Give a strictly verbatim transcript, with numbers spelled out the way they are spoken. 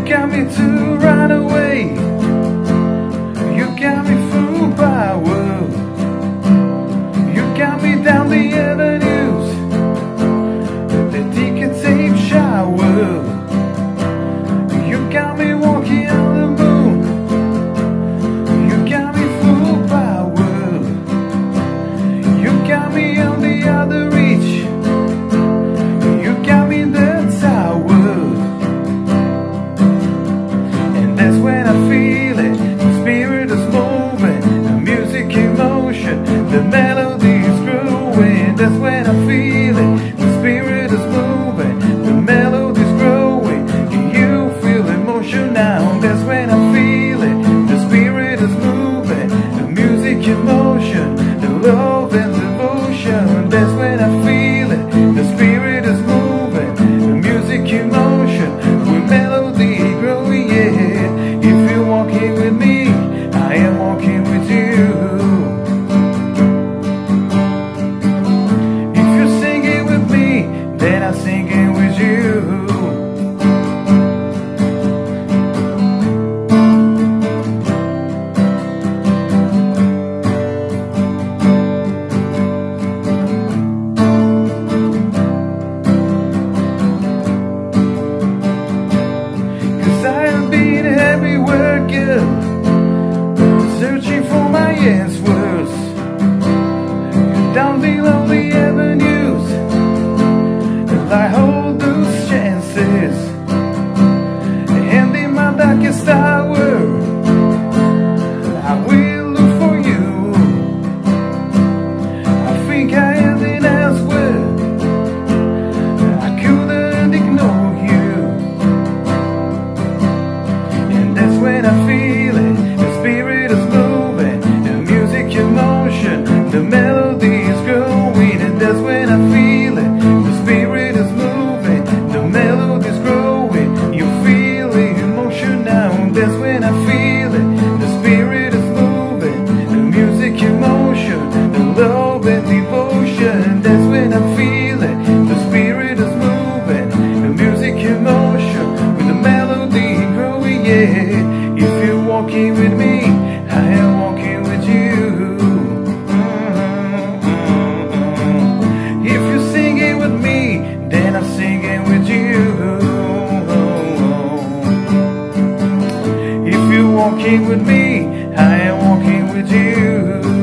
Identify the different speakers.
Speaker 1: got me to run away. You got me fooled by a world. You got me down the avenues, the ticket tape shower. You got me walking on the moon. You got me fooled by a world. You got me on the other reach. You got me in the tower. And that's when I feel it. The spirit is moving, the music in motion, the melody is growing. That's when I feel it. The spirit is moving, the melody is growing. Can you feel emotion now? That's when I feel it. The spirit is moving, the music in motion, the love and devotion. That's when I feel it. The spirit is moving, the music in motion, with melody growing. Yeah, if you're walking with me, I am walking with you. If you're singing with me, then I'm singing with you. I have been everywhere, girl, searching for my answers. Down the lonely avenues, and I hold those chances. And in my darkest hour, I will look for you. I think I have an answer. I couldn't ignore you. When I feel it, the spirit is moving, the music in motion, the melody is growing. And that's when I feel it, the spirit is moving, the melody is growing. You feel the emotion now. That's when I feel it, the spirit is moving, the music in motion, the love and devotion. That's when I feel it, the spirit is moving, the music in motion, with the melody growing. Yeah, if you're walking with me, I am walking with you. Mm-hmm. If you're singing with me, then I'm singing with you. If you're walking with me, I am walking with you.